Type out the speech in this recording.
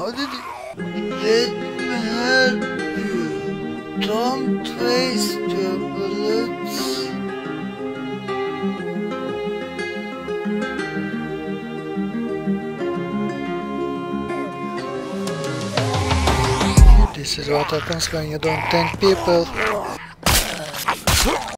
How did let me help you? Don't waste your bullets. This is what happens when you don't thank people.